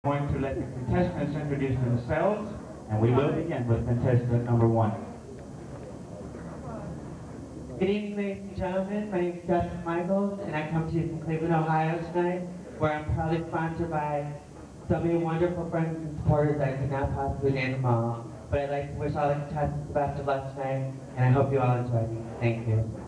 going to let the contestants introduce themselves, and we will begin with contestant number 1. Good evening, ladies and gentlemen. My name is Justin Michaels, and I come to you from Cleveland, Ohio tonight, where I'm proudly sponsored by so many wonderful friends and supporters that I could not possibly name them all. But I'd like to wish all the contestants the best of luck tonight, and I hope you all enjoy me. Thank you.